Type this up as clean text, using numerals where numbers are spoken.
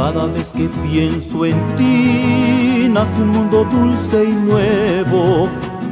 Cada vez que pienso en ti, nace un mundo dulce y nuevo.